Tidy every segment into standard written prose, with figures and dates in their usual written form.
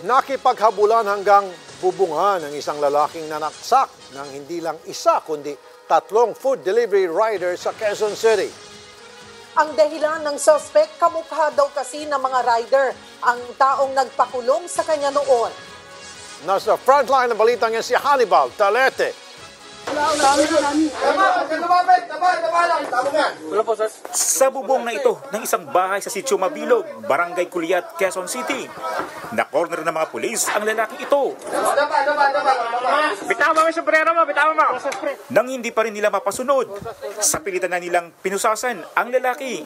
Nakipaghabulan hanggang bubungan ng isang lalaking nanaksak ng hindi lang isa kundi 3 food delivery riders sa Quezon City. Ang dahilan ng suspect, kamukha daw kasi ng mga rider ang taong nagpakulong sa kanya noon. Nasa frontline ng balitang yan si Hannibal Talete. Sa bubong na ito ng isang bahay sa Sitio Mabilog, Barangay Culiat, Quezon City, na-corner ng mga pulis ang lalaki ito. Bitaw mo yung sombrero mo, bitaw mo! Nang hindi pa rin nila mapasunod, sa pilitan na nilang pinusasan ang lalaki.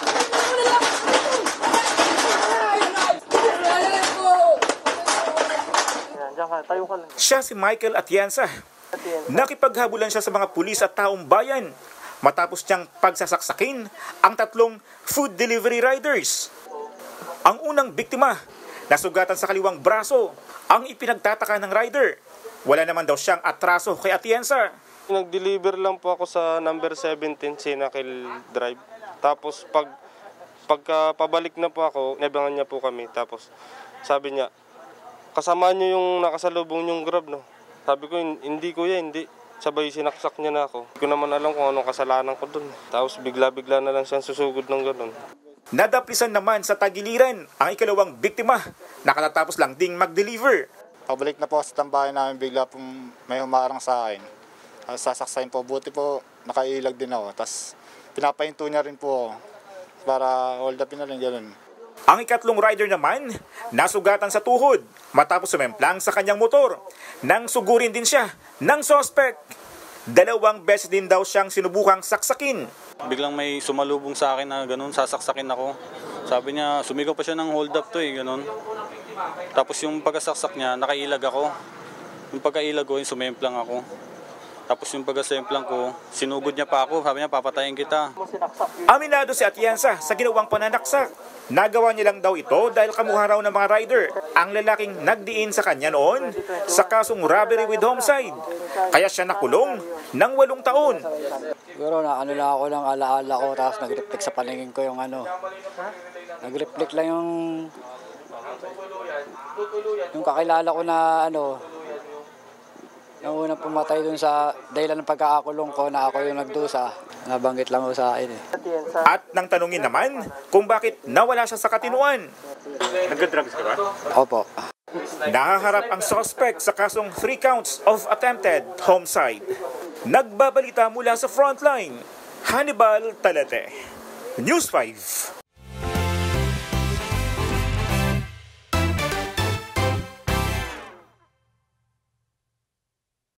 Siya si Michael Atienza. Nakipaghabulan siya sa mga pulis at taong bayan matapos niyang pagsasaksakin ang 3 food delivery riders. Ang unang biktima, nasugatan sa kaliwang braso, ang ipinagtataka ng rider. Wala naman daw siyang atraso kay Atienza. Nag-deliver lang po ako sa number 17 Sinakil Drive. Tapos pagka pabalik na po ako, nabangan niya po kami. Tapos sabi niya, kasama niyo yung nakasalubong yung Grab, no? Sabi ko, hindi kuya, hindi. Sabay sinaksak niya na ako. Hindi ko naman alam kung anong kasalanan ko dun. Tapos bigla-bigla na lang siyang susugod ng gano'n. Nadaplisan naman sa tagiliran ang ikalawang biktima. Nakatatapos lang ding mag-deliver. Pabalik na po sa tambayan namin, bigla pong may humarang sa akin. Sasaksayin po, buti po nakailag din ako. Tapos pinapahinto niya rin po ako para hold upin na rin gano'n. Ang ikatlong rider naman, nasugatan sa tuhod matapos sumemplang sa kanyang motor. Nang sugurin din siya ng suspect. 2 beses din daw siyang sinubukang saksakin. Biglang may sumalubong sa akin na ganun, sasaksakin ako. Sabi niya, sumigaw pa siya ng hold up to ganun. Tapos yung pagkasaksak niya, nakailag ako. Yung pagkailag ko, yung sumemplang ako. Tapos yung pagkasemplang ko, sinugod niya pa ako. Sabi niya, papatayin kita. Aminado si Atienza sa ginawang pananaksak. Nagawa niya lang daw ito dahil kamukha raw ng mga rider ang lalaking nagdiin sa kanya noon sa kasong robbery with homicide. Kaya siya nakulong ng 8 taon. Siguro na lang ako ng alaala ko, tapos nag-reflect sa paningin ko yung nag-reflect lang yung kakilala ko na yung unang pumatay dun sa dahilan ng pagkakakulong ko na ako yung nagdusa. Nabanggit lang ko sa akin At nang tanungin naman kung bakit nawala siya sa katinuan. Nag-drugs ka ba? Opo. Nahaharap ang suspect sa kasong 3 counts of attempted homicide. Nagbabalita mula sa frontline, Hannibal Talete, News 5.